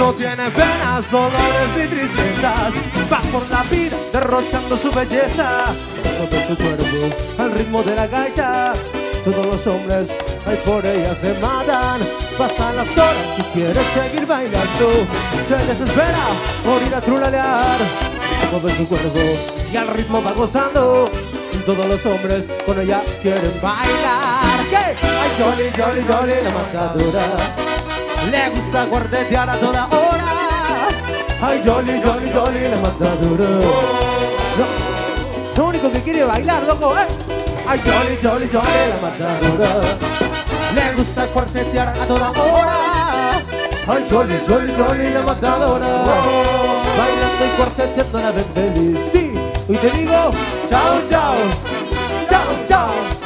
No tiene penas, dolores ni tristezas. Va por la vida derrochando su belleza. Mueve su cuerpo al ritmo de la gaita. Todos los hombres ahí por ella se matan. Pasan las horas y quiere seguir bailando. Se desespera por ir a trulalear. Mueve su cuerpo y al ritmo va gozando. Todos los hombres con ella quieren bailar. ¿Qué? Ay, Jolly, Jolly, Jolly, la matadora. Le gusta guardetear a toda hora. Ay, Jolly, Jolly, Jolly, la matadora. Lo único que quiere bailar, loco, Ay, Jolly, Jolly, Jolly, la matadora. Le gusta cuartetear a toda hora. Ay, Jolly, Jolly, Jolly, la matadora. Bailando y cuarteteando la ven feliz. Sí, hoy te digo, chao, chao, chao, chao.